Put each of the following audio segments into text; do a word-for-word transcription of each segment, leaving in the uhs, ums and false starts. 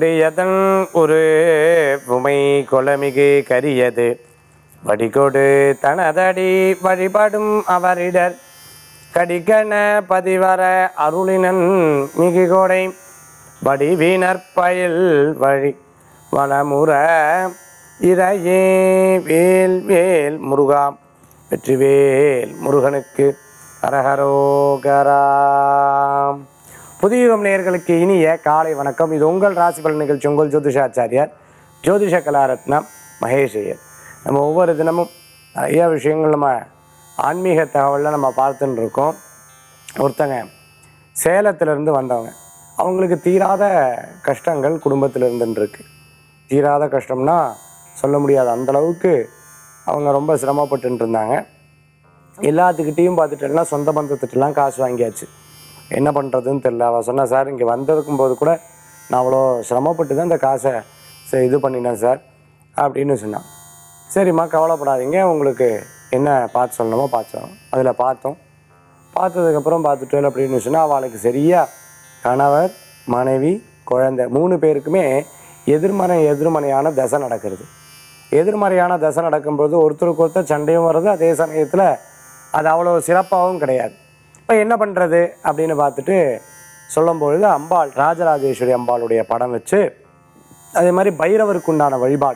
கொடியதன் ஒரு உமை கொலமிகு கரியது வடிகொடு தனதடி வழிபடும் அவரிடர் கடிகன பதிவர அருளினன் மிகு கோடை வடிவினர் பயில் வழி வனமுற இறையே வேல் வேல் முருகா வெற்றிவேல் முருகனுக்கு அரஹரோகராம். புதியுகம் நேயர்களுக்கு இனிய காலை வணக்கம். இது உங்கள் ராசி பலன் நிகழ்ச்சி. உங்கள் ஜோதிஷாச்சாரியார் ஜோதிஷ கலாரத்னம் மகேஷ் ஐயர். நம்ம ஒவ்வொரு தினமும் நிறைய விஷயங்கள் நம்ம ஆன்மீக தகவலில் நம்ம பார்த்துன்னு இருக்கோம். ஒருத்தங்க சேலத்திலேருந்து வந்தவங்க, அவங்களுக்கு தீராத கஷ்டங்கள் குடும்பத்தில் இருந்துருக்கு. தீராத கஷ்டம்னா சொல்ல முடியாது, அந்தளவுக்கு அவங்க ரொம்ப சிரமப்பட்டு இருந்தாங்க. எல்லாத்துக்கிட்டேயும் பார்த்துட்டேன்னா சொந்த பந்தத்துட்டெல்லாம் காசு வாங்கியாச்சு. என்ன பண்ணுறதுன்னு தெரில. அவள் சொன்னா, சார் இங்கே வந்திருக்கும் போது கூட நான் அவ்வளோ சிரமப்பட்டு தான் இந்த காசை சரி இது பண்ணினேன் சார் அப்படின்னு சொன்னான். சரிம்மா கவலைப்படாதீங்க, உங்களுக்கு என்ன பார்த்து சொல்லணுமோ பார்த்து சொல்லணும். அதில் பார்த்தோம். பார்த்ததுக்கப்புறம் பார்த்துட்டேன் அப்படின்னு சொன்னால் அவளுக்கு சரியாக கணவர் மனைவி குழந்தை மூணு பேருக்குமே எதிர்மறை எதிர்மறையான தசை நடக்கிறது. எதிர்மறையான தசை நடக்கும்போது ஒருத்தருக்கு ஒருத்தர் சண்டையும் வருது, அதே சமயத்தில் அது அவ்வளோ சிறப்பாகவும் கிடையாது. இப்போ என்ன பண்ணுறது அப்படின்னு பார்த்துட்டு சொல்லும்பொழுது அம்பாள் ராஜராஜேஸ்வரி அம்பாளுடைய படம் வச்சு அதே மாதிரி பைரவருக்கு உண்டான வழிபாடு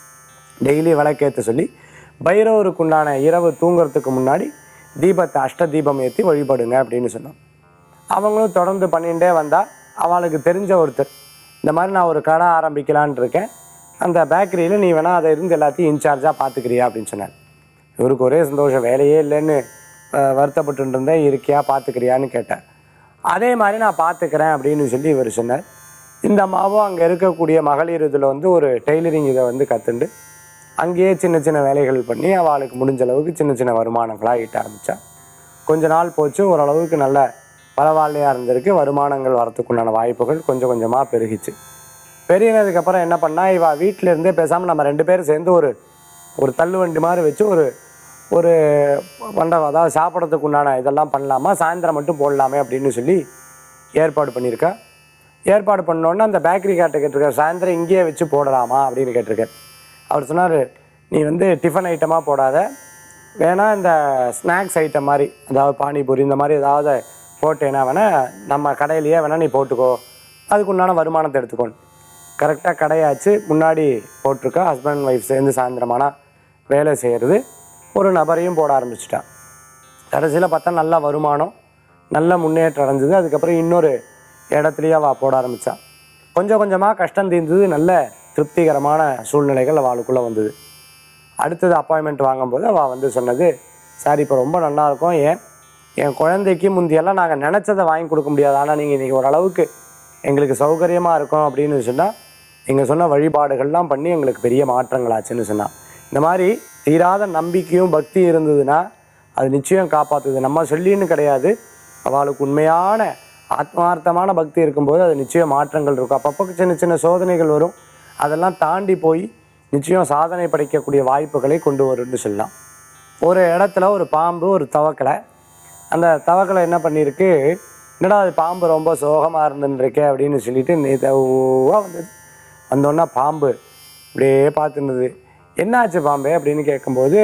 டெய்லி விளக்கேற்ற சொல்லி பைரவருக்கு உண்டான இரவு தூங்குறதுக்கு முன்னாடி தீபத்தை அஷ்ட தீபம் ஏற்றி வழிபடுங்க அப்படின்னு சொன்னோம். அவங்களும் தொடர்ந்து பண்ணிகிட்டே வந்தால் அவளுக்கு தெரிஞ்ச ஒருத்தர் இந்த மாதிரி நான் ஒரு கடை ஆரம்பிக்கலான் இருக்கேன், அந்த பேக்கரியில் நீ வேணால் அதை இருந்து எல்லாத்தையும் இன்சார்ஜாக பார்த்துக்கிறியா அப்படின்னு சொன்னார். இவருக்கு ஒரே சந்தோஷம், வேலையே இல்லைன்னு வருத்தப்பட்டு இருந்தேன், இருக்கியா பார்த்துக்கிறியான்னு கேட்டேன். அதே மாதிரி நான் பார்த்துக்கிறேன் அப்படின்னு சொல்லி இவர் சொன்னார். இந்த அம்மாவும் அங்கே இருக்கக்கூடிய மகளிர் இதில் வந்து ஒரு டெய்லரிங் இதை வந்து கற்றுண்டு அங்கேயே சின்ன சின்ன வேலைகள் பண்ணி அவளுக்கு முடிஞ்ச அளவுக்கு சின்ன சின்ன வருமானங்களாக ஈட்ட ஆரம்பித்தா. கொஞ்ச நாள் போச்சு, ஓரளவுக்கு நல்ல பரவாயில்லையாக இருந்திருக்கு. வருமானங்கள் வரத்துக்குண்டான வாய்ப்புகள் கொஞ்சம் கொஞ்சமாக பெருகிச்சு. பெருகினதுக்கப்புறம் என்ன பண்ணால், இவள் வீட்டிலேருந்தே பேசாமல் நம்ம ரெண்டு பேரும் சேர்ந்து ஒரு ஒரு தள்ளுவண்டி மாதிரி வச்சு ஒரு ஒரு மண்டபம், அதாவது சாப்பிட்றதுக்கு உண்டான இதெல்லாம் பண்ணலாமா, சாயந்தரம் மட்டும் போடலாமே அப்படின்னு சொல்லி ஏற்பாடு பண்ணியிருக்கா. ஏற்பாடு பண்ணோன்னே அந்த பேக்கரி கார்ட்டை கேட்டிருக்கார், சாயந்தரம் இங்கேயே வச்சு போடலாமா அப்படின்னு கேட்டிருக்கார். அவர் சொன்னார், நீ வந்து டிஃபன் ஐட்டமாக போடாத, வேணால் இந்த ஸ்நாக்ஸ் ஐட்டம் மாதிரி, அதாவது பானிபூரி இந்த மாதிரி ஏதாவது போட்டேன்னா வேணால் நம்ம கடையிலையே வேணால் நீ போட்டுக்கோ, அதுக்கு உண்டான வருமானத்தை எடுத்துக்கோன்னு. கரெக்டாக கடையாச்சு, முன்னாடி போட்டிருக்கா. ஹஸ்பண்ட் அண்ட் ஒய்ஃப் சேர்ந்து சாயந்தரமானா வேலை செய்கிறது, ஒரு நபரையும் போட ஆரம்பிச்சிட்டான். கடைசியில் பார்த்தா நல்ல வருமானம், நல்ல முன்னேற்றம் அடைஞ்சது. அதுக்கப்புறம் இன்னொரு இடத்துலையே அவள் போட ஆரம்பித்தான். கொஞ்சம் கொஞ்சமாக கஷ்டம் தீர்ந்தது, நல்ல திருப்திகரமான சூழ்நிலைகள் அவளுக்குள்ளே வந்தது. அடுத்தது அப்பாயின்மெண்ட் வாங்கும்போது அவள் வந்து சொன்னது, சார் இப்போ ரொம்ப நல்லாயிருக்கும், ஏன் என் குழந்தைக்கு முந்தியெல்லாம் நாங்கள் நினச்சதை வாங்கி கொடுக்க முடியாது, ஆனால் நீங்கள் இன்றைக்கி ஓரளவுக்கு எங்களுக்கு சௌகரியமாக இருக்கும் அப்படின்னு சொன்னால் நீங்கள் சொன்ன வழிபாடுகள்லாம் பண்ணி எங்களுக்கு பெரிய மாற்றங்கள் ஆச்சுன்னு சொன்னான். இந்த மாதிரி தீராத நம்பிக்கையும் பக்தி இருந்ததுன்னா அது நிச்சயம் காப்பாற்றுது. நம்ம சொல்லின்னு கிடையாது, அவளுக்கு உண்மையான ஆத்மார்த்தமான பக்தி இருக்கும்போது அது நிச்சயம் மாற்றங்கள் இருக்கும். அப்பப்போ சின்ன சின்ன சோதனைகள் வரும், அதெல்லாம் தாண்டி போய் நிச்சயம் சாதனை படைக்கக்கூடிய வாய்ப்புகளை கொண்டு வரும்னு சொல்லலாம். ஒரு இடத்துல ஒரு பாம்பு ஒரு தவக்கலை, அந்த தவக்கலை என்ன பண்ணியிருக்கு, என்னடா அது பாம்பு ரொம்ப சோகமாக இருந்துருக்கே அப்படின்னு சொல்லிட்டு நேதாவாக வந்தது. வந்தோன்னா பாம்பு இப்படியே பார்த்துருந்தது. என்னாச்சு பாம்பே அப்படின்னு கேட்கும்போது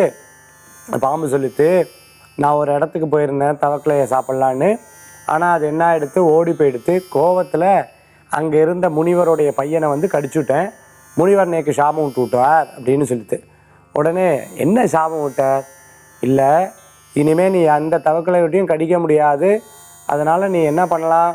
பாம்பு சொல்லிட்டு, நான் ஒரு இடத்துக்கு போயிருந்தேன் தவக்கலையை சாப்பிட்லான்னு, ஆனால் அது என்ன எடுத்து ஓடி போயிடுத்து. கோவத்தில் அங்கே இருந்த முனிவருடைய பையனை வந்து கடிச்சுவிட்டேன், முனிவர் நேக்கு சாபம் விட்டு விட்டார் அப்படின்னு சொல்லிட்டு. உடனே என்ன சாபம் விட்டார், இல்லை இனிமேல் நீ அந்த தவக்கலை விட்டையும் கடிக்க முடியாது, அதனால் நீ என்ன பண்ணலாம்,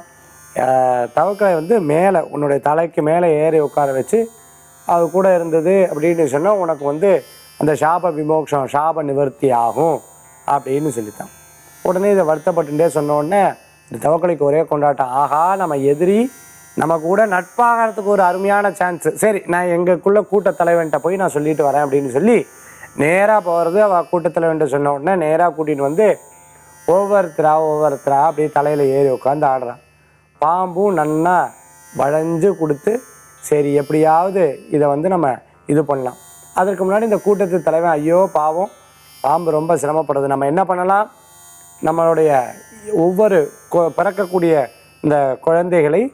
தவக்கலை வந்து மேலே உன்னுடைய தலைக்கு மேலே ஏறி உட்கார வச்சு அது கூட இருந்தது அப்படின்னு சொன்னால் உனக்கு வந்து அந்த சாப விமோக்ஷம் சாப நிவர்த்தி ஆகும் அப்படின்னு சொல்லித்தான். உடனே இதை வருத்தப்பட்டுட்டே சொன்ன உடனே இந்த தவக்கலைக்கு ஒரே கொண்டாட்டம், ஆஹா நம்ம எதிரி நம்ம கூட நட்பாகிறதுக்கு ஒரு அருமையான சான்ஸு, சரி நான் எங்களுக்குள்ள கூட்டத்தலைவன்ட்ட போய் நான் சொல்லிட்டு வரேன் அப்படின்னு சொல்லி நேராக போகிறது. அவள் கூட்டத்தலைவன்ட்ட சொன்ன உடனே நேராக கூட்டிகிட்டு வந்து ஒவ்வொருத்தரா ஒவ்வொருத்தரா அப்படியே தலையில் ஏறி உட்காந்து ஆடுறான். பாம்பும் நன்னா வளைஞ்சு கொடுத்து, சரி எப்படியாவது இதை வந்து நம்ம இது பண்ணலாம். அதற்கு முன்னாடி இந்த கூட்டத்து தலைவன், ஐயோ பாவம் பாம்பு ரொம்ப சிரமப்படுறது, நம்ம என்ன பண்ணலாம், நம்மளுடைய ஒவ்வொரு பிறக்கக்கூடிய இந்த குழந்தைகளை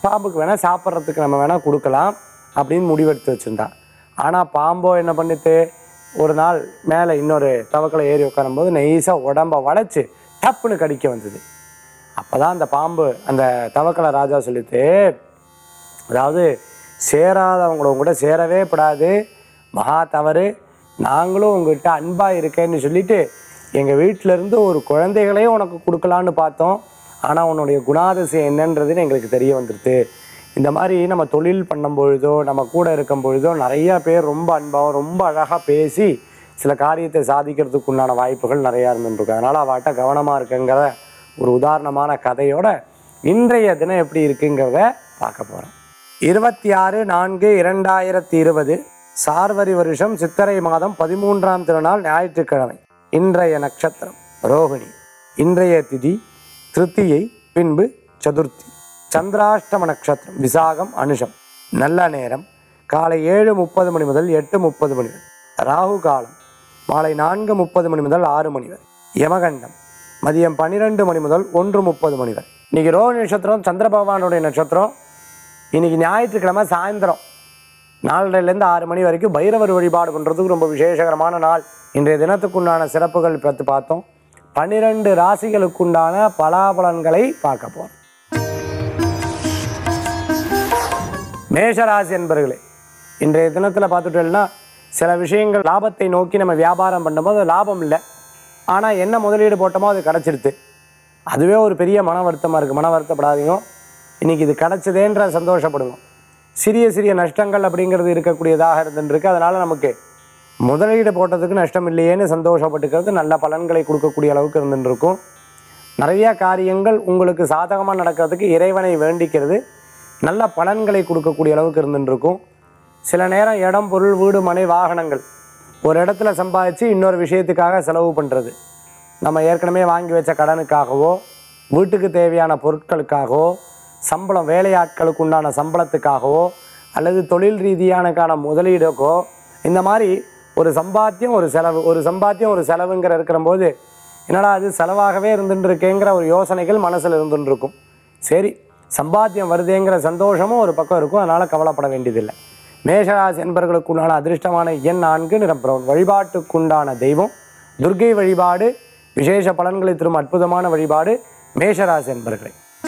பாம்புக்கு வேணால் சாப்பிட்றதுக்கு நம்ம வேணால் கொடுக்கலாம் அப்படின்னு முடிவெடுத்து வச்சுருந்தான். ஆனால் பாம்போ என்ன பண்ணிட்டு ஒரு நாள் மேலே இன்னொரு தவக்களை ஏறி உட்காரும்போது நெய்ஸாக உடம்பை வளைச்சி டப்புன்னு கடிக்க வந்தது. அப்போ தான் அந்த பாம்பு அந்த தவக்களை ராஜா சொல்லிட்டு, அதாவது சேராதவங்கள கூட சேரவே படாது, மகா தவறு, நாங்களும் உங்கள்கிட்ட அன்பாக இருக்கேன்னு சொல்லிட்டு எங்கள் வீட்டிலேருந்து ஒரு குழந்தைகளையும் உனக்கு கொடுக்கலான்னு பார்த்தோம், ஆனால் உன்னுடைய குணாதிசயம் என்னன்றதுன்னு எங்களுக்கு தெரிய வந்துடுது. இந்த மாதிரி நம்ம தொழில் பண்ணும் பொழுதோ நம்ம கூட இருக்கும் பொழுதோ நிறையா பேர் ரொம்ப அன்பாகவும் ரொம்ப அழகாக பேசி சில காரியத்தை சாதிக்கிறதுக்கு உண்டான வாய்ப்புகள் நிறையா இருந்துருக்கு. அதனால் அவட்ட கவனமாக இருக்குங்கிற ஒரு உதாரணமான கதையோட இன்றைய தினம் எப்படி இருக்குங்கிறத பார்க்க போகிறோம். இருபத்தி ஆறு நான்கு இரண்டாயிரத்தி இருபது சார்வரி வருஷம் சித்திரை மாதம் பதிமூன்றாம் திருநாள் ஞாயிற்றுக்கிழமை. இன்றைய நட்சத்திரம் ரோகிணி. இன்றைய திதி திருத்தியை, பின்பு சதுர்த்தி. சந்திராஷ்டம நட்சத்திரம் விசாகம், அனுஷம். நல்ல நேரம் காலை ஏழு முப்பது மணி முதல் எட்டு முப்பது மணி வரை. ராகு காலம் மாலை நான்கு முப்பது மணி முதல் ஆறு மணி வரை. யமகண்டம் மதியம் பன்னிரெண்டு மணி முதல் ஒன்று முப்பது மணி வரை. இன்றைக்கி ரோஹிணி நட்சத்திரம் சந்திர பகவானுடைய நட்சத்திரம். இன்றைக்கி ஞாயிற்றுக்கிழமை சாயந்தரம் நாலரைலேருந்து ஆறு மணி வரைக்கும் பைரவர் வழிபாடு பண்ணுறதுக்கு ரொம்ப விசேஷகரமான நாள். இன்றைய தினத்துக்குண்டான சிறப்புகள் பற்றி பார்த்தோம். பன்னிரெண்டு ராசிகளுக்குண்டான பலாபலன்களை பார்க்க போகிறோம். மேஷராசி என்பர்களே, இன்றைய தினத்தில் பார்த்துட்டோம்னா சில விஷயங்கள் லாபத்தை நோக்கி நம்ம வியாபாரம் பண்ணும்போது லாபம் இல்லை, ஆனால் என்ன முதலீடு போட்டோமோ அது கிடச்சிடுது. அதுவே ஒரு பெரிய மன வருத்தமாக இருக்குது. மன வருத்தப்படாதீங்க, இன்றைக்கி இது கிடச்சதேன்ற சந்தோஷப்படுங்க. சிறிய சிறிய நஷ்டங்கள் அப்படிங்கிறது இருக்கக்கூடியதாக இருந்துருக்கு. அதனால் நமக்கு முதலீடு போட்டதுக்கு நஷ்டம் இல்லையேன்னு சந்தோஷப்பட்டுக்கிறது நல்ல பலன்களை கொடுக்கக்கூடிய அளவுக்கு இருந்துருக்கும். நிறையா காரியங்கள் உங்களுக்கு சாதகமாக நடக்கிறதுக்கு இறைவனை வேண்டிக்கிறது நல்ல பலன்களை கொடுக்கக்கூடிய அளவுக்கு இருந்துருக்கும். சில நேரம் இடம், பொருள், வீடு, மனை, வாகனங்கள் ஒரு இடத்துல சம்பாதிச்சு இன்னொரு விஷயத்துக்காக செலவு பண்ணுறது, நம்ம ஏற்கனவே வாங்கி வச்ச கடனுக்காகவோ வீட்டுக்கு தேவையான பொருட்களுக்காகவோ சம்பளம் வேலையாட்களுக்கு உண்டான சம்பளத்துக்காகவோ அல்லது தொழில் ரீதியானக்கான முதலீடுக்கோ இந்த மாதிரி ஒரு சம்பாத்தியம் ஒரு செலவு ஒரு சம்பாத்தியம் ஒரு செலவுங்கிற இருக்கிற போது என்னடா அது செலவாகவே இருந்துட்டுருக்கேங்கிற ஒரு யோசனைகள் மனசில் இருந்துருக்கும். சரி, சம்பாத்தியம் வருதேங்கிற சந்தோஷமும் ஒரு பக்கம் இருக்கும். அதனால் கவலைப்பட வேண்டியதில்லை. மேஷராசி என்பவர்களுக்குண்டான அதிர்ஷ்டமான எண் நான்கு, நிறம் பிரவுன். வழிபாட்டுக்குண்டான தெய்வம் துர்க்கை வழிபாடு. விசேஷ பலன்களை தரும் அற்புதமான வழிபாடு மேஷராசி என்பவர்களே.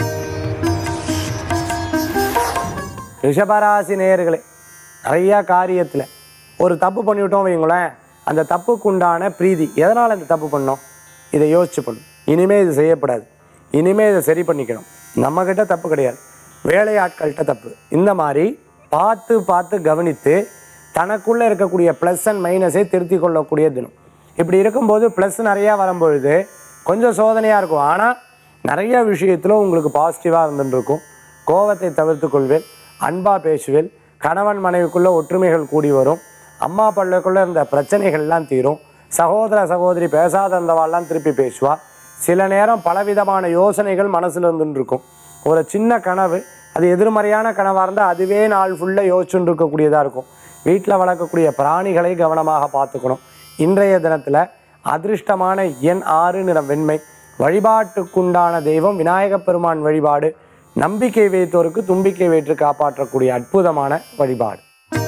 ரிஷபராசி நேயர்களே, நிறையா காரியத்தில் ஒரு தப்பு பண்ணிவிட்டோம் வைங்களேன், அந்த தப்புக்குண்டான பிரீதி, எதனால் இந்த தப்பு பண்ணோம் இதை யோசிச்சு பண்ணும். இனிமேல் இது செய்யப்படாது, இனிமேல் இதை சரி பண்ணிக்கணும். நம்மக்கிட்ட தப்பு கிடையாது, வேலையாட்கள்கிட்ட தப்பு. இந்த மாதிரி பார்த்து பார்த்து கவனித்து தனக்குள்ளே இருக்கக்கூடிய ப்ளஸ் அண்ட் மைனஸை திருத்தி கொள்ளக்கூடிய தினம். இப்படி இருக்கும்போது ப்ளஸ் நிறையா வரும்பொழுது கொஞ்சம் சோதனையாக இருக்கும், ஆனால் நிறைய விஷயத்தில் உங்களுக்கு பாசிட்டிவாக இருந்துருக்கும். கோபத்தை தவிர்த்து கொள்வேன், அன்பாக பேசுவேன், கணவன் மனைவிக்குள்ளே ஒற்றுமைகள் கூடி வரும், அம்மா பள்ளிக்குள்ளே இருந்த பிரச்சனைகள்லாம் தீரும், சகோதர சகோதரி பேசாத இருந்தவாள்லாம் திருப்பி பேசுவா. சில நேரம் பலவிதமான யோசனைகள் மனசில் இருந்துட்டு இருக்கும். ஒரு சின்ன கனவு அது எதிர்மறையான கனவாக இருந்தால் அதுவே நாள் ஃபுல்லாக யோசிச்சுட்டு இருக்கக்கூடியதாக இருக்கும். வீட்டில் வளர்க்கக்கூடிய பிராணிகளை கவனமாக பார்த்துக்கணும். இன்றைய தினத்தில் அதிர்ஷ்டமான எண் ஆறு, நிறம் வெண்மை. வழிபாட்டுக்குண்டான தெய்வம் விநாயகப் பெருமான் வழிபாடு. நம்பிக்கை வைத்தோருக்கு தும்பிக்கை வைத்து காப்பாற்றக்கூடிய அற்புதமான வழிபாடு.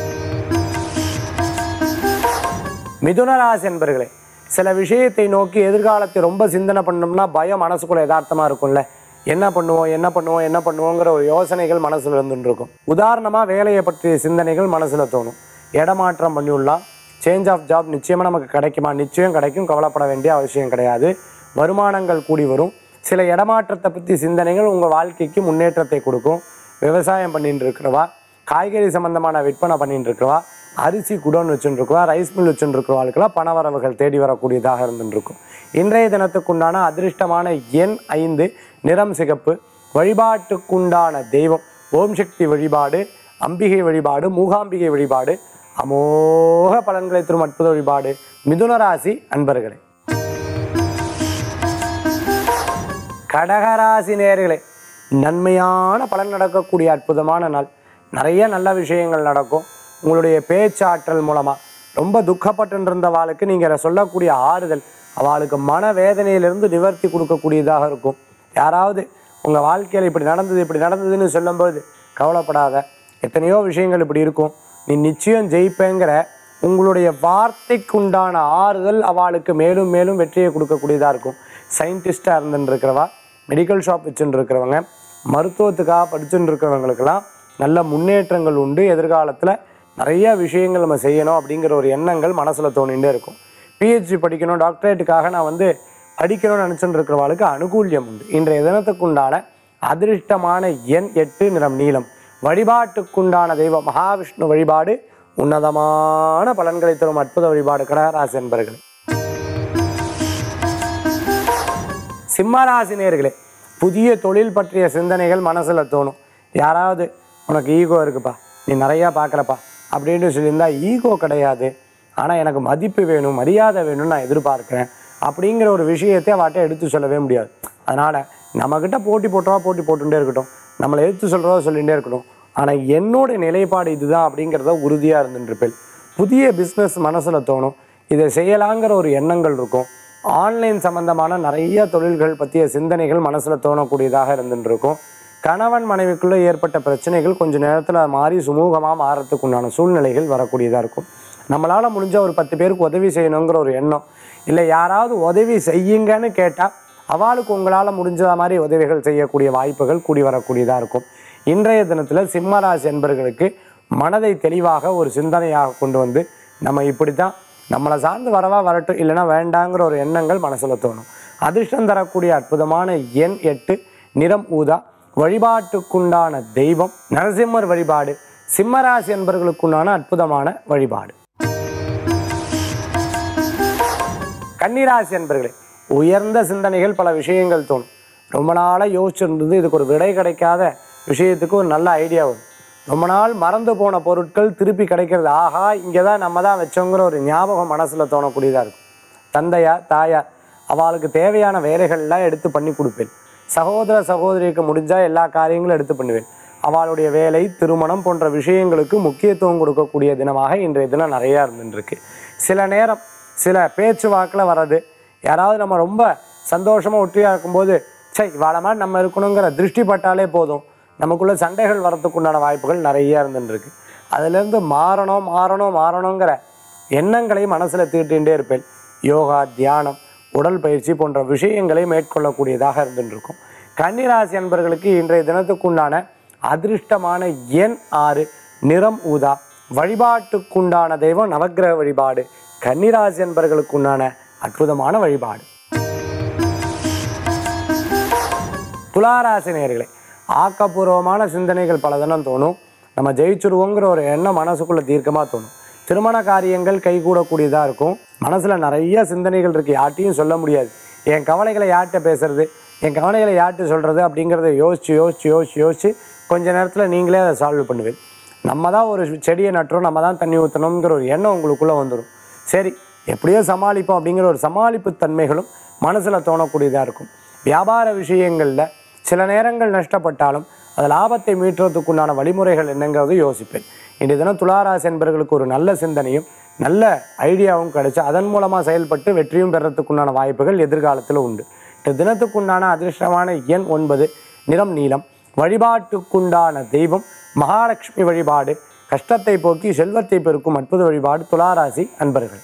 மிதுனராசி என்பர்களே, சில விஷயத்தை நோக்கி எதிர்காலத்தை ரொம்ப சிந்தனை பண்ணோம்னா பயம் மனசுக்குள்ள யதார்த்தமாக இருக்கும்ல. என்ன பண்ணுவோம் என்ன பண்ணுவோம் என்ன பண்ணுவோங்கிற ஒரு யோசனைகள் மனசில் இருந்துட்டு இருக்கும். உதாரணமாக வேலையை பற்றிய சிந்தனைகள் மனசில் தோணும். இடமாற்றம் பண்ணிவிடலாம், சேஞ்ச் ஆஃப் ஜாப் நிச்சயமாக நமக்கு கிடைக்குமா, நிச்சயம் கிடைக்கும், கவலைப்பட வேண்டிய அவசியம் கிடையாது. வருமானங்கள் கூடி வரும். சில இடமாற்றத்தை பற்றி சிந்தனைகள் உங்கள் வாழ்க்கைக்கு முன்னேற்றத்தை கொடுக்கும். விவசாயம் பண்ணிட்டு இருக்கிறவா, காய்கறி சம்பந்தமான விற்பனை பண்ணிட்டு இருக்கிறவா, அரிசி குடோன் வச்சுட்டு இருக்கிறவா, ரைஸ் மில் வச்சுட்டு இருக்கிறவாளுக்கெல்லாம் பண வரவுகள் தேடி வரக்கூடியதாக இருந்துருக்கும். இன்றைய தினத்துக்குண்டான அதிர்ஷ்டமான எண் ஐந்து, நிறம் சிகப்பு. வழிபாட்டுக்குண்டான தெய்வம் ஓம் சக்தி வழிபாடு, அம்பிகை வழிபாடு, மூகாம்பிகை வழிபாடு. அமோக பலன்களை தரும் அற்புத வழிபாடு மிதுனராசி அன்பர்களே. கடகராசி நேயர்களே, நன்மையான பலன் நடக்கக்கூடிய அற்புதமான நாள். நிறைய நல்ல விஷயங்கள் நடக்கும். உங்களுடைய பேச்சாற்றல் மூலமாக ரொம்ப துக்கப்பட்டு இருந்தவாளுக்கு நீங்கள் சொல்லக்கூடிய ஆறுதல் அவளுக்கு மனவேதனையிலிருந்து நிவர்த்தி கொடுக்கக்கூடியதாக இருக்கும். யாராவது உங்கள் வாழ்க்கையில் இப்படி நடந்தது இப்படி நடந்ததுன்னு சொல்லும்போது கவலைப்படாத, எத்தனையோ விஷயங்கள் இப்படி இருக்கும், நீ நிச்சயம் ஜெயிப்பேங்கிற உங்களுடைய வார்த்தைக்குண்டான ஆறுதல் அவளுக்கு மேலும் மேலும் வெற்றியை கொடுக்கக்கூடியதாக இருக்கும். சயின்டிஸ்டாக இருந்துட்டு இருக்கிறவா, மெடிக்கல் ஷாப் வச்சுட்டு இருக்கிறவங்க, மருத்துவத்துக்காக படிச்சுட்டு இருக்கிறவங்களுக்கெல்லாம் நல்ல முன்னேற்றங்கள் உண்டு. எதிர்காலத்தில் நிறைய விஷயங்கள் நம்ம செய்யணும் அப்படிங்கிற ஒரு எண்ணங்கள் மனசில் தோணிகிட்டே இருக்கும். பிஹெச்டி படிக்கணும், டாக்டரேட்டுக்காக நான் வந்து படிக்கணும்னு நினச்சிட்டு இருக்கிறவளுக்கு அனுகூல்யம் உண்டு. இன்றைய தினத்துக்குண்டான அதிர்ஷ்டமான எண் எட்டு, நிறம் நீலம். வழிபாட்டுக்குண்டான தெய்வம் மகாவிஷ்ணு வழிபாடு உன்னதமான பலன்களை தரும் அற்புத வழிபாடு. கடகராசி என்பர்களே, சிம்மராசி நேயர்களே, புதிய தொழில் பற்றிய சிந்தனைகள் மனசில் தோணும். யாராவது உனக்கு ஈகோ இருக்குப்பா, நீ நிறையா பார்க்குறப்பா அப்படின்னு சொல்லியிருந்தா, ஈகோ கிடையாது, ஆனால் எனக்கு மதிப்பு வேணும், மரியாதை வேணும்னு நான் எதிர்பார்க்குறேன் அப்படிங்கிற ஒரு விஷயத்தை அவட்ட எடுத்து சொல்லவே முடியாது. அதனால் நம்மக்கிட்ட போட்டி போட்டவா போட்டி போட்டுகிட்டே இருக்கட்டும், நம்மளை எடுத்து சொல்கிறதா சொல்லிகிட்டே இருக்கட்டும், ஆனால் என்னோட நிலைப்பாடு இதுதான் அப்படிங்கிறத உறுதியாக இருந்துருப்பேன். புதிய பிஸ்னஸ் மனசில் தோணும், இதை செய்யலாங்கிற ஒரு எண்ணங்கள் இருக்கும். ஆன்லைன் சம்மந்தமான நிறைய தொழில்கள் பற்றிய சிந்தனைகள் மனசில் தோணக்கூடியதாக இருந்துட்டு இருக்கும். கணவன் மனைவிக்குள்ளே ஏற்பட்ட பிரச்சனைகள் கொஞ்சம் நேரத்தில் மாறி சுமூகமாக மாறத்துக்கு உண்டான சூழ்நிலைகள் வரக்கூடியதாக இருக்கும். நம்மளால் முடிஞ்ச ஒரு பத்து பேருக்கு உதவி செய்யணுங்கிற ஒரு எண்ணம், இல்லை யாராவது உதவி செய்யுங்கன்னு கேட்டால் அவளுக்கு உங்களால் முடிஞ்ச மாதிரி உதவிகள் செய்யக்கூடிய வாய்ப்புகள் கூடி வரக்கூடியதாக இருக்கும். இன்றைய தினத்தில் சிம்மராசி என்பவர்களுக்கு மனதை தெளிவாக ஒரு சிந்தனையாக கொண்டு வந்து, நம்ம இப்படி தான், நம்மளை சார்ந்து வரவா வரட்டும், இல்லைனா வேண்டாங்கிற ஒரு எண்ணங்கள் மனசில் தோணும். அதிர்ஷ்டம் தரக்கூடிய அற்புதமான எண் எட்டு, நிறம் ஊதா. வழிபாட்டுக்குண்டான தெய்வம் நரசிம்மர் வழிபாடு சிம்மராசி என்பவர்களுக்குண்டான அற்புதமான வழிபாடு. கன்னிராசி என்பர்களே, உயர்ந்த சிந்தனைகள், பல விஷயங்கள் தோணும். ரொம்ப நாளாக யோசிச்சிருந்தது, இதுக்கு ஒரு விடை கிடைக்காத விஷயத்துக்கு ஒரு நல்ல ஐடியா வரும். ரொம்ப நாள் மறந்து போன பொருட்கள் திருப்பி கிடைக்கிறது, ஆஹா இங்கே தான் நம்ம தான் வச்சோங்கிற ஒரு ஞாபகம் மனசில் தோணக்கூடியதாக இருக்கும். தந்தையார் தாயார் அவளுக்கு தேவையான வேலைகள்லாம் எடுத்து பண்ணி கொடுப்பேன். சகோதர சகோதரிக்கு முடிஞ்சால் எல்லா காரியங்களும் எடுத்து பண்ணுவேன். அவளுடைய வேலை, திருமணம் போன்ற விஷயங்களுக்கு முக்கியத்துவம் கொடுக்கக்கூடிய தினமாக இன்றைய தினம் நிறையா இருந்துருக்கு. சில நேரம் சில பேச்சுவாக்கில் வர்றது, யாராவது நம்ம ரொம்ப சந்தோஷமாக ஒற்றியாக இருக்கும்போது, சை இவாள மாதிரி நம்ம இருக்கணுங்கிற திருஷ்டி பட்டாலே போதும், நமக்குள்ளே சண்டைகள் வரத்துக்குண்டான வாய்ப்புகள் நிறையா இருந்துருக்கு. அதிலேருந்து மாறணும் மாறணும் மாறணுங்கிற எண்ணங்களை மனசில் தீட்டிகிட்டே இருப்பேன். யோகா, தியானம், உடல் பயிற்சி போன்ற விஷயங்களை மேற்கொள்ளக்கூடியதாக இருந்துருக்கும். கன்னிராசி என்பவர்களுக்கு இன்றைய தினத்துக்குண்டான அதிர்ஷ்டமான எண் ஆறு, நிறம் ஊதா. வழிபாட்டுக்குண்டான தெய்வம் நவக்கிரக வழிபாடு. கன்னிராசி என்பவர்களுக்குண்டான அற்புதமான வழிபாடு. துளாராசி நேயர்களே, ஆக்கப்பூர்வமான சிந்தனைகள் பல தினம் தோணும். நம்ம ஜெயிச்சுருவோங்கிற ஒரு எண்ணம் மனசுக்குள்ளே தீர்க்கமாக தோணும். திருமண காரியங்கள் கைகூடக்கூடியதாக இருக்கும். மனசில் நிறைய சிந்தனைகள் இருக்குது, யார்ட்டையும் சொல்ல முடியாது. என் கவலைகளை யார்கிட்ட பேசுறது, என் கவலைகளை யார்கிட்ட சொல்கிறது அப்படிங்கிறத யோசித்து யோசித்து யோசித்து யோசித்து கொஞ்ச நேரத்தில் நீங்களே அதை சால்வ் பண்ணுவேன். நம்ம தான் ஒரு செடியை நட்டுறோம், நம்ம தான் தண்ணி ஊற்றணுங்கிற ஒரு எண்ணம் உங்களுக்குள்ளே வந்துடும். சரி எப்படியோ சமாளிப்போம் அப்படிங்கிற ஒரு சமாளிப்பு தன்மைகளும் மனசில் தோணக்கூடியதாக இருக்கும். வியாபார விஷயங்களில் சில நேரங்கள் நஷ்டப்பட்டாலும் அது லாபத்தை மீட்டுறதுக்குண்டான வழிமுறைகள் என்னங்கிறது யோசிப்பேன். இன்றைய தினம் துளாராசி என்பவர்களுக்கு ஒரு நல்ல சிந்தனையும் நல்ல ஐடியாவும் கிடைச்சி அதன் மூலமாக செயல்பட்டு வெற்றியும் பெறத்துக்குண்டான வாய்ப்புகள் எதிர்காலத்தில் உண்டு. இந்த தினத்துக்குண்டான அதிர்ஷ்டமான எண் ஒன்பது, நிறம் நீலம். வழிபாட்டுக்குண்டான தெய்வம் மகாலட்சுமி வழிபாடு. கஷ்டத்தை போக்கி செல்வத்தை பெருக்கும் அற்புத வழிபாடு. துளாராசி அன்பர்கள்.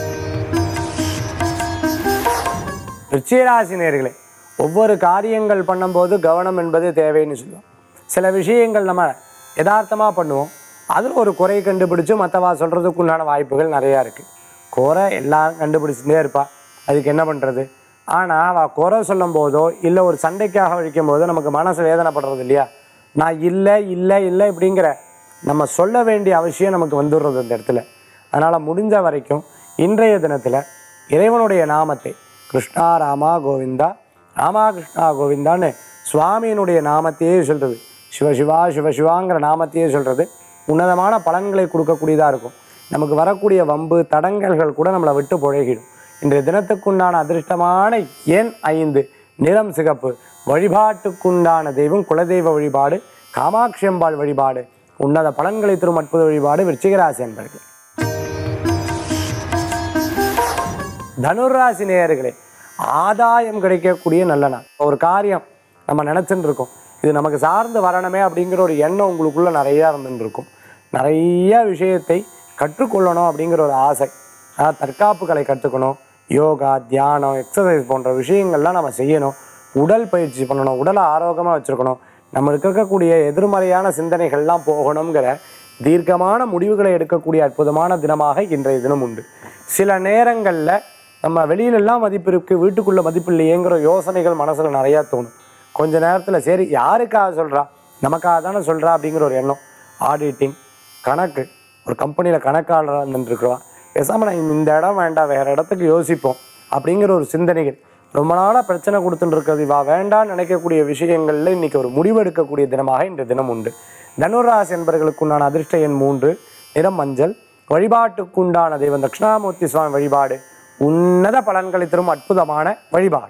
விருச்சிகராசி நேயர்களே, ஒவ்வொரு காரியங்கள் பண்ணும்போது கவனம் என்பது தேவைன்னு சொல்லுவோம். சில விஷயங்கள் நம்ம யதார்த்தமாக பண்ணுவோம், அதில் ஒரு குறை கண்டுபிடிச்சு மற்றவா சொல்கிறதுக்குண்டான வாய்ப்புகள் நிறையா இருக்குது. குறை எல்லாரும் கண்டுபிடிச்சுட்டே இருப்பா, அதுக்கு என்ன பண்ணுறது? ஆனால் அவள் குறை சொல்லும் போதோ இல்லை ஒரு சண்டைக்காக வழிக்கும் போதோ நமக்கு மனசு வேதனைப்படுறது இல்லையா? நான் இல்லை இல்லை இல்லை இப்படிங்கிற நம்ம சொல்ல வேண்டிய அவசியம் நமக்கு வந்துடுறது இந்த இடத்துல. அதனால் முடிஞ்ச வரைக்கும் இன்றைய தினத்தில் இறைவனுடைய நாமத்தை கிருஷ்ணா ராமா கோவிந்தா, ராமா கிருஷ்ணா கோவிந்தான்னு சுவாமியினுடைய நாமத்தையே சொல்கிறது, சிவசிவா சிவசிவாங்கிற நாமத்தையே சொல்கிறது உன்னதமான பலன்களை கொடுக்கக்கூடியதாக இருக்கும். நமக்கு வரக்கூடிய வம்பு தடங்கல்கள் கூட நம்மளை விட்டு புழகிடும். இன்றைய தினத்துக்குண்டான அதிர்ஷ்டமான எண் ஐந்து, நிறம் சிகப்பு. வழிபாட்டுக்குண்டான தெய்வம் குலதெய்வ வழிபாடு. காமாட்சி அம்பாள் வழிபாடு உன்னத பலன்களை தரும் அற்புத வழிபாடு. விருச்சிகராசி என்பர்கள். தனுராசி நேயர்களே, ஆதாயம் கிடைக்கக்கூடிய நல்ல நாள். ஒரு காரியம் நம்ம நினச்சிட்டு இருக்கோம், இது நமக்கு சார்ந்து வரணுமே அப்படிங்கிற ஒரு எண்ணம் உங்களுக்குள்ளே நிறையா இருந்துருக்கும். நிறைய விஷயத்தை கற்றுக்கொள்ளணும் அப்படிங்கிற ஒரு ஆசை. அதாவது தற்காப்பு கலை கற்றுக்கணும், யோகா, தியானம், எக்ஸசைஸ் போன்ற விஷயங்கள்லாம் நம்ம செய்யணும். உடல் பயிற்சி பண்ணணும், உடலை ஆரோக்கியமாக வச்சுருக்கணும், நம்மளுக்கு இருக்கக்கூடிய எதிர்மறையான சிந்தனைகள்லாம் போகணுங்கிற தீர்க்கமான முடிவுகளை எடுக்கக்கூடிய அற்புதமான தினமாக இன்றைய தினம் உண்டு. சில நேரங்களில் நம்ம வெளியிலெல்லாம் மதிப்பு இருக்குது, வீட்டுக்குள்ளே மதிப்பு இல்லையேங்கிற யோசனைகள் மனசில் நிறையா தோணும். கொஞ்ச நேரத்தில் சரி யாருக்காக சொல்கிறா, நமக்காக தானே சொல்கிறா அப்படிங்கிற ஒரு எண்ணம். ஆடிட்டிங், கணக்கு, ஒரு கம்பெனியில் கணக்காளராக இருந்துருக்குறா, பேசாமல் நான் இந்த இடம் வேண்டாம் வேறு இடத்துக்கு யோசிப்போம் அப்படிங்கிற ஒரு சிந்தனைகள். ரொம்ப நாளாக பிரச்சனை கொடுத்துட்டு இருக்கிறது இவா வேண்டான்னு நினைக்கக்கூடிய விஷயங்களில் இன்றைக்கி ஒரு முடிவு எடுக்கக்கூடிய தினமாக இந்த தினம் உண்டு. தனுராசி என்பவர்களுக்குண்டான அதிர்ஷ்ட எண் மூன்று, நிறம் மஞ்சள். வழிபாட்டுக்குண்டான தெய்வம் தட்சிணாமூர்த்தி சுவாமி வழிபாடு உன்னத பலன்களை தரும் அற்புதமான வழிபாடு.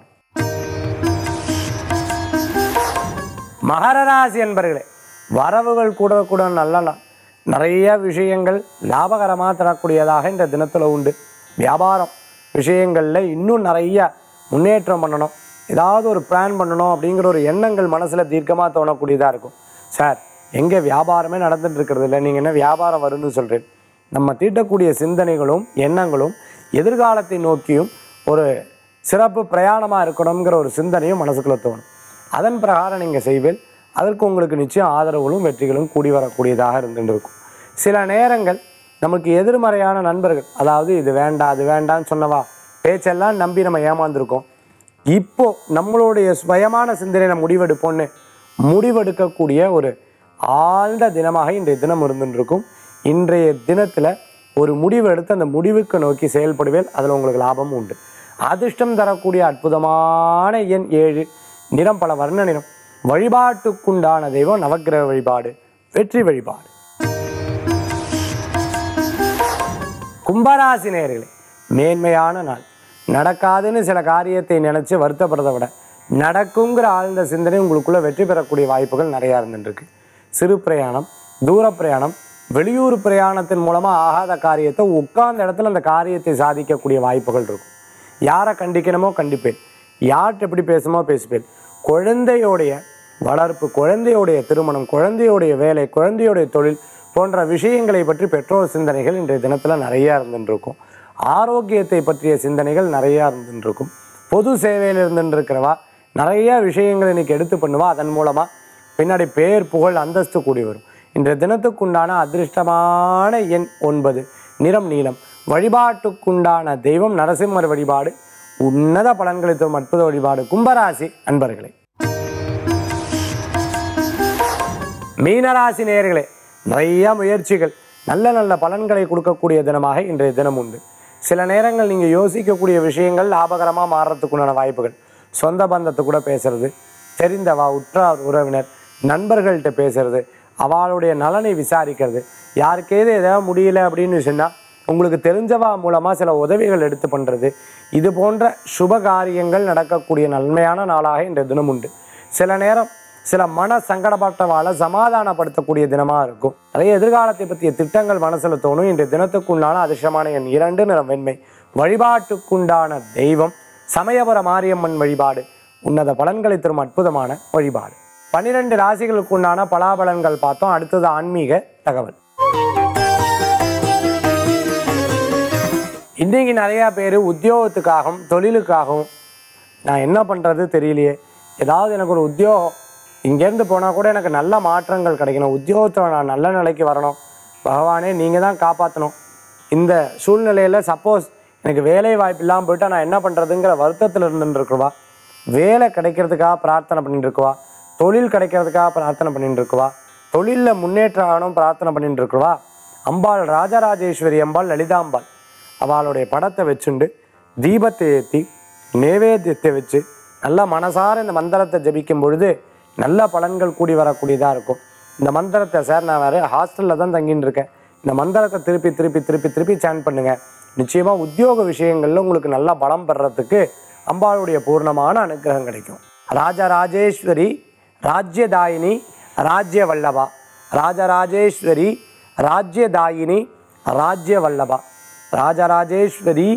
மகர ராசி என்பர்களே, வரவுகள் கூட கூட நல்ல நாள். நிறைய விஷயங்கள் லாபகரமாக தரக்கூடியதாக இந்த தினத்தில் உண்டு. வியாபாரம் விஷயங்களில் இன்னும் நிறைய முன்னேற்றம் பண்ணணும், ஏதாவது ஒரு பிளான் பண்ணணும் அப்படிங்கிற ஒரு எண்ணங்கள் மனசில் தீர்க்கமாக தோணக்கூடியதாக இருக்கும். சார் எங்கே வியாபாரமே நடந்துட்டு இருக்கிறது இல்லை, நீங்கள் என்ன வியாபாரம் வரும்னு சொல்கிறேன். நம்ம தீட்டக்கூடிய சிந்தனைகளும் எண்ணங்களும் எதிர்காலத்தை நோக்கியும் ஒரு சிறப்பு பிரயாணமாக இருக்கணுங்கிற ஒரு சிந்தனையும் மனசுக்குள்ளே தோணும். அதன் பிரகாரம் நீங்கள் செய்வேல். அதற்கு உங்களுக்கு நிச்சயம் ஆதரவுகளும் வெற்றிகளும் கூடி வரக்கூடியதாக இருந்துட்டு இருக்கும். சில நேரங்கள் நமக்கு எதிர்மறையான நண்பர்கள், அதாவது இது வேண்டாம் அது வேண்டான்னு சொன்னவா பேச்செல்லாம் நம்பி நம்ம ஏமாந்துருக்கோம். இப்போ நம்மளுடைய சுயமான சிந்தனையை முடிவெடுப்போன்னு முடிவெடுக்கக்கூடிய ஒரு ஆழ்ந்த தினமாக இன்றைய தினம் இருந்துட்டு இருக்கும். இன்றைய தினத்தில் ஒரு முடிவு எடுத்து அந்த முடிவுக்கு நோக்கி செயல்படுவேல். அதில் உங்களுக்கு லாபம் உண்டு. அதிர்ஷ்டம் தரக்கூடிய அற்புதமான எண் ஏழு, நிறம் பல வர்ண நிறம். வழிபாட்டுக்குண்டான தெய்வம் நவக்கிரக வழிபாடு, வெற்றி வழிபாடு. கும்பராசி நேயர்களே, மேன்மையான நாள். நடக்காதுன்னு சில காரியத்தை நினச்சி வருத்தப்படுறதை விட நடக்குங்கிற ஆழ்ந்த சிந்தனை உங்களுக்குள்ளே வெற்றி பெறக்கூடிய வாய்ப்புகள் நிறையா இருந்துருக்கு. சிறு பிரயாணம், தூர பிரயாணம், வெளியூர் பிரயாணத்தின் மூலமாக ஆகாத காரியத்தை உட்கார்ந்த இடத்துல அந்த காரியத்தை சாதிக்கக்கூடிய வாய்ப்புகள் இருக்கும். யாரை கண்டிக்கணுமோ கண்டிப்பேன், யார்கிட்ட எப்படி பேசுமோ பேசுப்பேன். குழந்தையோடைய வளர்ப்பு, குழந்தையோடைய திருமணம், குழந்தையோடைய வேலை, குழந்தையோடைய தொழில் போன்ற விஷயங்களை பற்றி பெற்றோர் சிந்தனைகள் இன்றைய தினத்தில் நிறையா இருந்துருக்கும். ஆரோக்கியத்தை பற்றிய சிந்தனைகள் நிறையா இருந்துருக்கும். பொது சேவையில் இருந்துருக்கிறவா நிறைய விஷயங்கள் இன்றைக்கி எடுத்து பண்ணுவா. அதன் மூலமாக பின்னாடி பேர் புகழ் அந்தஸ்து கூடி வரும். இன்றைய தினத்துக்குண்டான அதிர்ஷ்டமான எண் ஒன்பது, நிறம் நீலம். வழிபாட்டுக்குண்டான தெய்வம் நரசிம்மர் வழிபாடு உன்னத பலன்களை தரும் அற்புத வழிபாடு. கும்பராசி அன்பர்களே. மீனராசி நேயர்களே, நிறைய முயற்சிகள் நல்ல நல்ல பலன்களை கொடுக்கக்கூடிய தினமாக இன்றைய தினம் உண்டு. சில நேரங்கள் நீங்கள் யோசிக்கக்கூடிய விஷயங்கள் லாபகரமாக மாறுறதுக்குண்டான வாய்ப்புகள். சொந்த பந்தத்தை கூட பேசுறது, தெரிந்தவா, உற்றார் உறவினர், நண்பர்கள்ட்ட பேசுறது, அவளுடைய நலனை விசாரிக்கிறது. யாருக்கேது எதாவது முடியல அப்படின்னு சொன்னால் உங்களுக்கு தெரிஞ்சவா மூலமாக சில உதவிகள் எடுத்து பண்ணுறது, இது போன்ற சுப காரியங்கள் நடக்கக்கூடிய நன்மையான நாளாக இன்றைய தினம் உண்டு. சில நேரம் சில மன சங்கடப்பட்டவாளை சமாதானப்படுத்தக்கூடிய தினமாக இருக்கும். நிறைய எதிர்காலத்தை பற்றிய திட்டங்கள் மனசில் தோணும். இன்றைய தினத்துக்குண்டான அதிர்ஷ்டமான எண் இரண்டு, நிறம் வெண்மை. வழிபாட்டுக்குண்டான தெய்வம் சமயபுர மாரியம்மன் வழிபாடு உன்னத பலன்களை தரும் அற்புதமான வழிபாடு. பன்னிரெண்டு ராசிகளுக்குண்டான பலாபலன்கள் பார்த்தோம். அடுத்தது ஆன்மீக தகவல். இன்றைக்கு நிறையா பேர் உத்தியோகத்துக்காகவும் தொழிலுக்காகவும் நான் என்ன பண்ணுறது தெரியலையே, ஏதாவது எனக்கு ஒரு உத்தியோகம் இங்கேருந்து போனால் கூட எனக்கு நல்ல மாற்றங்கள் கிடைக்கணும், உத்தியோகத்தில் நான் நல்ல நிலைக்கு வரணும், பகவானே நீங்கள் தான் காப்பாற்றணும். இந்த சூழ்நிலையில் சப்போஸ் எனக்கு வேலை வாய்ப்பு இல்லாமல் போயிட்டால் நான் என்ன பண்ணுறதுங்கிற வருத்தத்தில் இருந்துருக்குவா, வேலை கிடைக்கிறதுக்காக பிரார்த்தனை பண்ணிட்டு இருக்குவா, தொழில் கிடைக்கிறதுக்காக பிரார்த்தனை பண்ணிட்டு இருக்குவா, தொழிலில் முன்னேற்றம் ஆகணும் பிரார்த்தனை பண்ணிட்டு இருக்குவா, அம்பாள் ராஜராஜேஸ்வரி அம்பாள் லலிதாம்பாள் அவளுடைய படத்தை வச்சுண்டு தீபத்தை ஏற்றி நைவேத்தியத்தை வச்சு நல்லா மனசார இந்த மந்திரத்தை ஜபிக்கும் பொழுது நல்ல பலன்கள் கூடி வரக்கூடியதாக இருக்கும். இந்த மந்திரத்தை சார் நான் வேறு ஹாஸ்டலில் தான் தங்கின்னு இருக்கேன், இந்த மந்திரத்தை திருப்பி திருப்பி திருப்பி திருப்பி சேன் பண்ணுங்கள், நிச்சயமாக உத்தியோக விஷயங்களில் உங்களுக்கு நல்லா பலம் பெறத்துக்கு அம்பாளுடைய பூர்ணமான அனுகிரகம் கிடைக்கும். ராஜராஜேஸ்வரி ராஜ்யதாயினி ராஜ்ய வல்லபா, ராஜராஜேஸ்வரி ராஜ்யதாயினி ராஜ்ய வல்லபா, ராஜராஜேஸ்வரி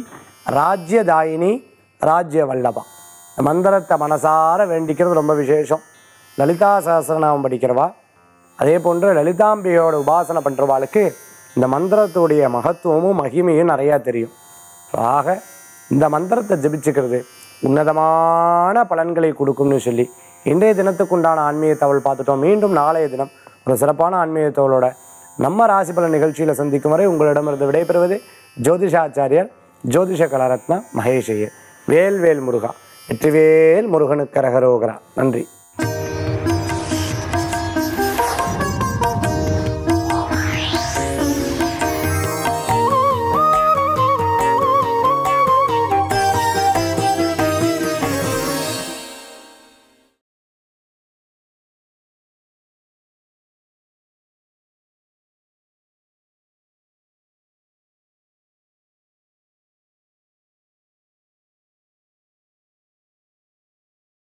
ராஜ்யதாயினி ராஜ்ய வல்லபா. இந்த மந்திரத்தை மனசார வேண்டிக்கிறது ரொம்ப விசேஷம். லலிதா சஹஸ்ரநாமம் படிக்கிறவா, அதே போன்று லலிதாம்பிகையோட உபாசனை பண்ணுறவாளுக்கு இந்த மந்திரத்துடைய மகத்துவமும் மகிமையும் நிறையா தெரியும். ஆக இந்த மந்திரத்தை ஜபிச்சுக்கிறது உன்னதமான பலன்களை கொடுக்கும்னு சொல்லி இன்றைய தினத்துக்குண்டான ஆன்மீக தகவல் பார்த்துட்டோம். மீண்டும் நாளைய தினம் ஒரு சிறப்பான ஆன்மீக தகவலோட நம்ம ராசி பலன் நிகழ்ச்சியில் சந்திக்கும் வரை உங்களிடமிருந்து விடைபெறுவது ஜோதிஷாச்சாரியர் ஜோதிஷ கலாரத்னா மகேஷ் ஐயர். வேல் வேல் முருகா, வெற்றிவேல் முருகனுக்கு கரகரோகரா. நன்றி.